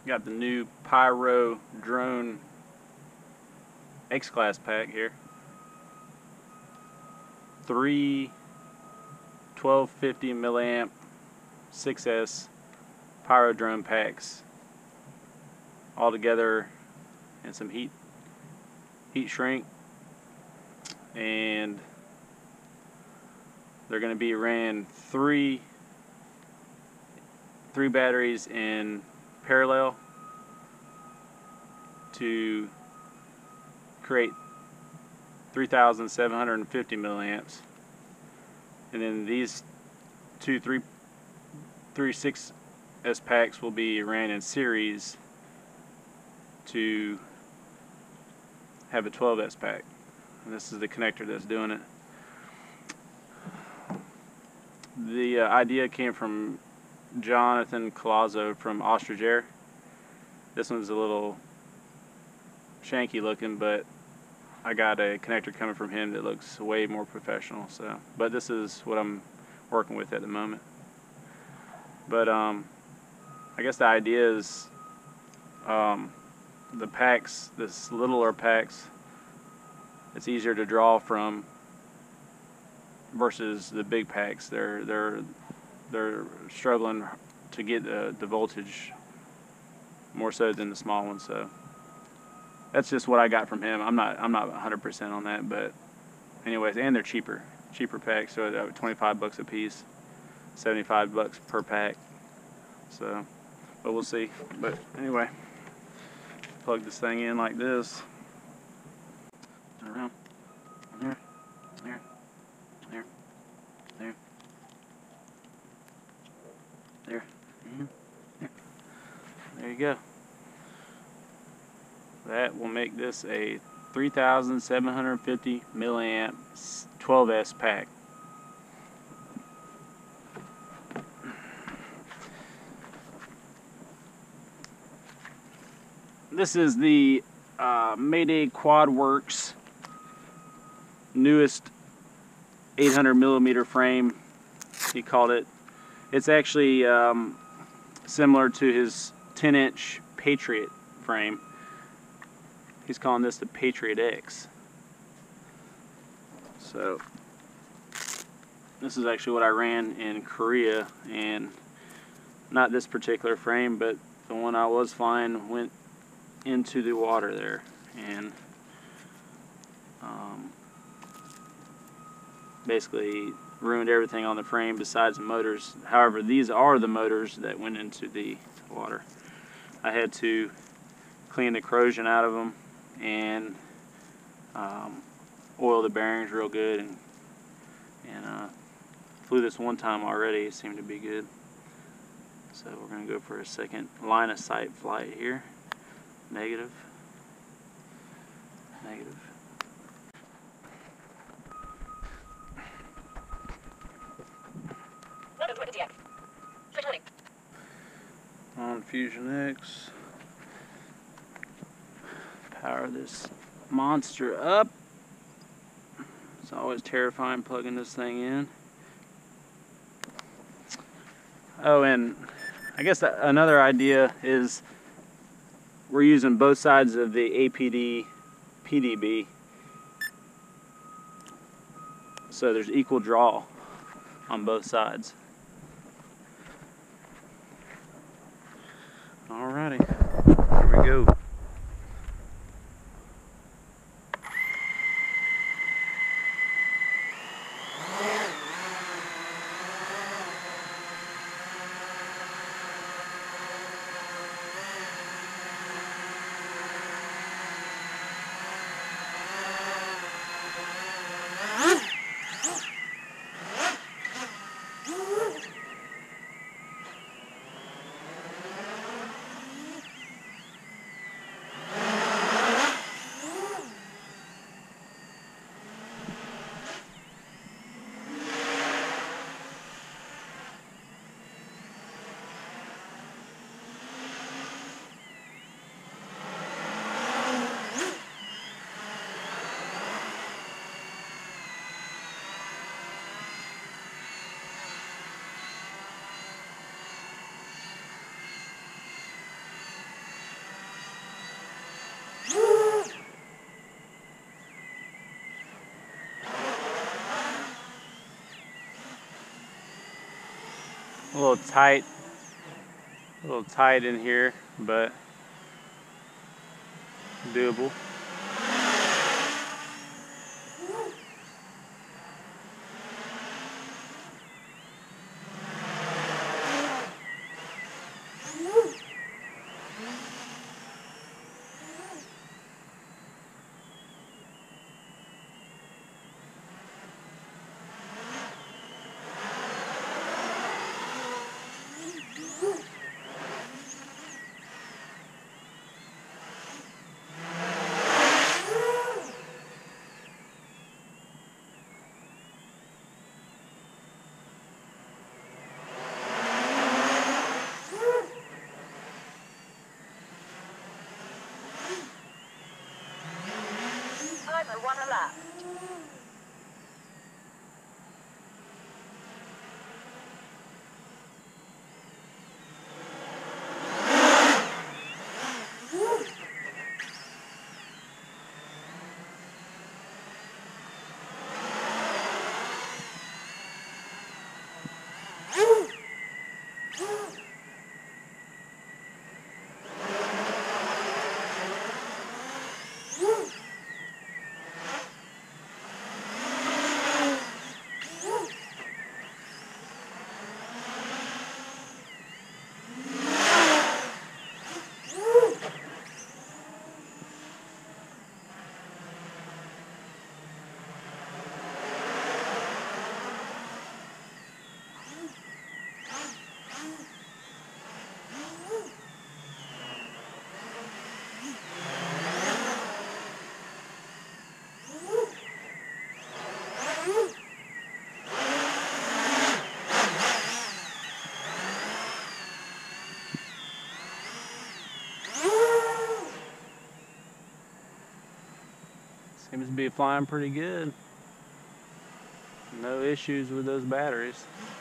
Got the new Pyro Drone X-Class pack here. 3 1250 milliamp 6S Pyro Drone packs all together, and some heat shrink, and they're going to be ran three batteries in parallel to create 3,750 milliamps, and then these two 6S packs will be ran in series to have a 12S pack, and this is the connector that's doing it. The idea came from Jonathan Colazzo from Ostrich Air. This one's a little shanky looking, but I got a connector coming from him that looks way more professional. So, but this is what I'm working with at the moment. But I guess the idea is the packs, this littler packs, it's easier to draw from versus the big packs. They're struggling to get the voltage more so than the small ones. So that's just what I got from him. I'm not 100% on that, but anyways, and they're cheaper packs. So 25 bucks a piece, 75 bucks per pack. So, but we'll see. But anyway, plug this thing in like this. Turn around. There. There. There. There. There. There. There you go. That will make this a 3,750 milliamp 12S pack. This is the MaydayQuadWorks newest 800mm frame, he called it. It's actually similar to his 10-inch Patriot frame. He's calling this the Patriot X. So this is actually what I ran in Korea, and not this particular frame, but the one I was flying went into the water there, and basically ruined everything on the frame besides the motors. However, these are the motors that went into the water. I had to clean the corrosion out of them and oil the bearings real good, and flew this one time already. It seemed to be good. So we're going to go for a second line of sight flight here. Negative. Negative. On Fusion X. Power this monster up. It's always terrifying plugging this thing in. Oh, and I guess another idea is we're using both sides of the APD PDB, so there's equal draw on both sides. Alrighty, here we go. A little tight in here, but doable. One lap. Seems to be flying pretty good. No issues with those batteries.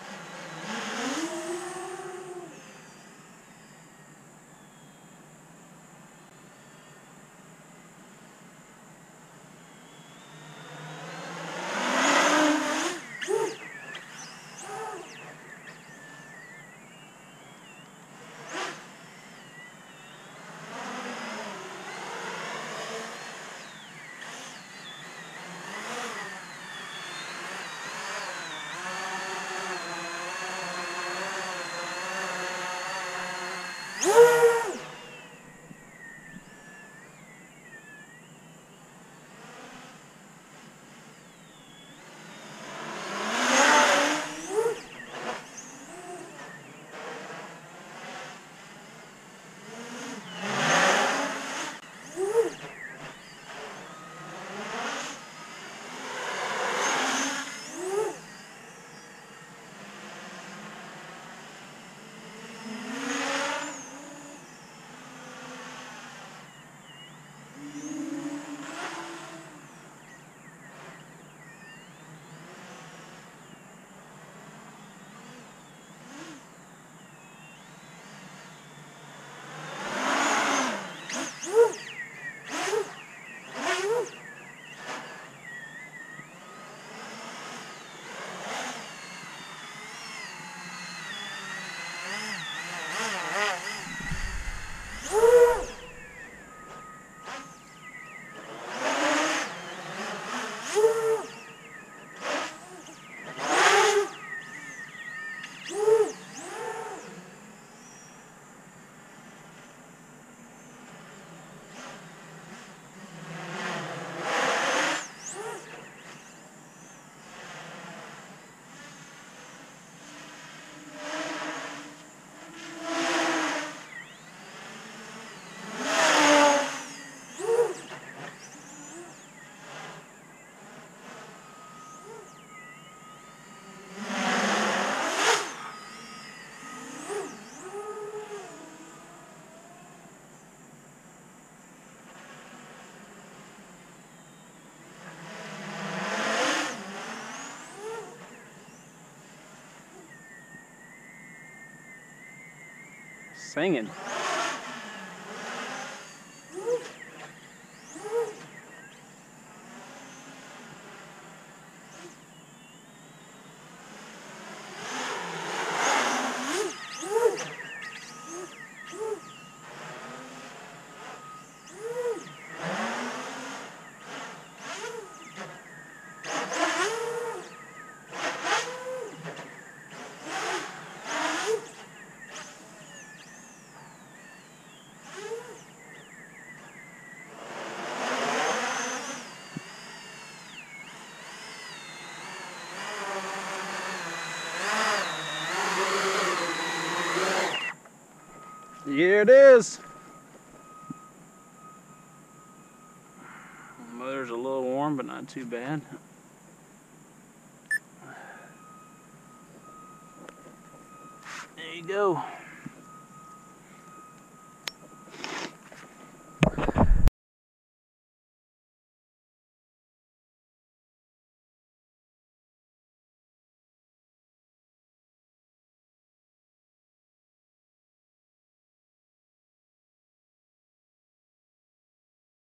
Singing. Here it is. Mother's a little warm, but not too bad. There you go.